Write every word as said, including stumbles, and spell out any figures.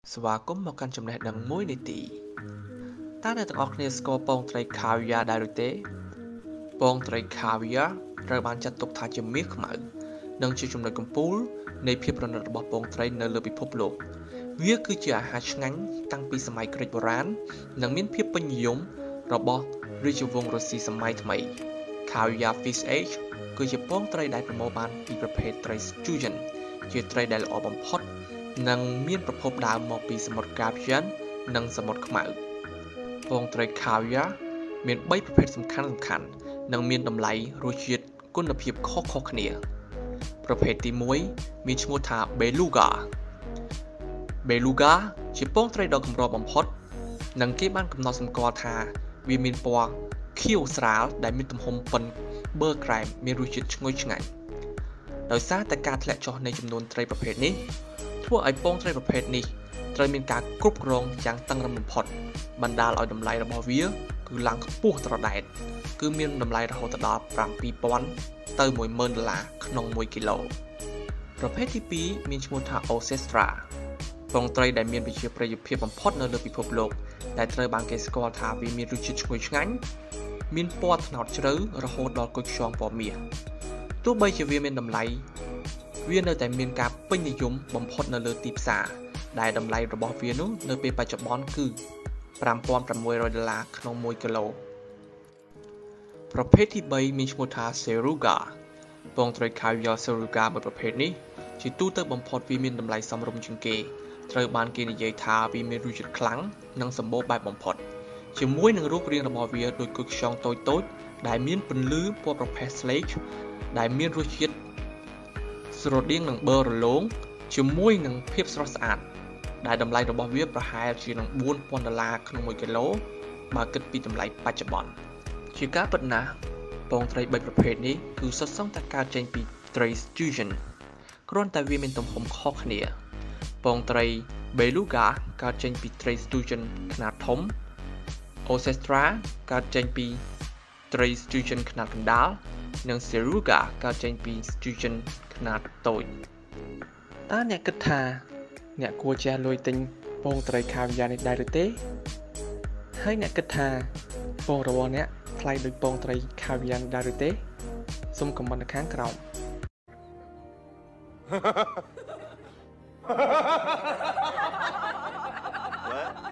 ស្វាគមន៍មកកាន់ចំណេះដឹងមួយនីតិតើអ្នកទាំងអស់គ្នាស្គាល់ពងត្រីខាវីយ៉ាដែរឬទេពងត្រីខាវីយ៉ាត្រូវបានចាត់ទុកថាជាមាសខ្មៅនិងជាចំណុចកំពូលនៃភាពប្រណិតរបស់ពងត្រីនៅលើពិភពលោកវាគឺជាអាហារឆ្ងាញ់តាំងពីសម័យក្រិកបុរាណនិងមានភាពពេញនិយមរបស់រាជវង្សរុស្ស៊ីសម័យថ្មី Caviar Fish Egg គឺជាពងត្រីដែលប្រមូលបានពីប្រភេទត្រី Sturgeon ជាត្រីដែលល្អបំផុតនិងមានប្រភពដើមមកពីសមុទ្រ Caspian និងសមុទ្រខ្មៅពងត្រី Caviar មានបីប្រភេទសំខាន់ៗនិងមានតម្លៃរសជាតិគុណភាពខុសៗគ្នាប្រភេទទីមួយមានឈ្មោះថា Beluga Beluga ជាពងត្រីដ៏កម្របំផុតនិងគេបានកំណត់សម្គាល់ថាវាមានពណ៌ខៀវស្រាលដែលមានទំហំប៉ុនប៊ឺក្រែមមានរសជាតិឈ្ងុយឆ្ងាញ់ដោយសារតែការធ្លាក់ចុះនៃចំនួនត្រីប្រភេទនេះធ្វើឲ្យពងត្រីប្រភេទនេះត្រូវមានការគ្រប់គ្រងយ៉ាងតឹងរ៉ឹងបំផុតបណ្ដាលឲ្យតម្លៃរបស់វាគឺឡើងខ្ពស់ត្រដែតគឺមានតម្លៃរហូតដល់ ប្រាំពីរពាន់ ទៅ មួយម៉ឺន ដុល្លារក្នុងមួយគីឡូប្រភេទទីពីរមានឈ្មោះថា Ocestra ពងត្រីដែលមានប្រជាប្រិយភាពបំផុតនៅលើពិភពលោកដែលត្រូវបានគេស្គាល់ថាវាមានរសជាតិឈ្ងុយឆ្ងាញ់មានពណ៌ត្នោតជ្រៅរហូតដល់គុជខ្យងពណ៌មាសទោះបីជាវាមានតម្លៃវានៅតែមានការពេញនិយមបំផុតនៅលើទីផ្សារដែលតម្លៃរបស់វានោះនៅពេលបច្ចុប្បន្នគឺ ប្រាំពាន់ប្រាំមួយរយ ដុល្លារក្នុងមួយគីឡូប្រភេទទីបីមានឈ្មោះថា Seruga ពងត្រី Caviar Seruga មួយប្រភេទនេះជាទូទៅបំផុតវាមានតម្លៃសមរម្យជាងគេត្រូវបានគេនិយាយថាវាមានរសជាតិខ្លាំងនិងសម្បូរបែបបំផុតជាមួយនឹងរូបរាងរបស់វាដូចគុយខ្យងតូចៗដែលមានពន្លឺពណ៌ប្រផេះស្លេកដែលមានរសជាតិស្រដៀងនឹងប៊ឺរលោងជាមួយនឹងភាពស្រស់ស្អាតដែលតម្លៃរបស់វាប្រហែលជានឹង បួនពាន់ ដុល្លារក្នុងមួយគីឡូបើគិតពីតម្លៃបច្ចុប្បន្នជាការពិតណាស់ពងត្រីបីប្រភេទនេះគឺសុទ្ធសឹងតែកើតចេញពីត្រី Sturgeon គ្រាន់តែវាមានទំហំខុសគ្នាពងត្រី Beluga កើតចេញពីត្រី Sturgeon ខ្នាតធំ Ocestra កើតចេញពីត្រី Sturgeon ខ្នាតកណ្ដាលនិង Seruga កើតចេញពី Sturgeon ខ្នាតតូចតើអ្នកគិតថាអ្នកគួរចេះលុយទិញពងត្រី Caviar នេះដែរឬទេហើយអ្នកគិតថាពងរបស់អ្នកថ្លៃដូចពងត្រី Caviar ដែរឬទេសូមខមមិននៅខាងក្រោម What?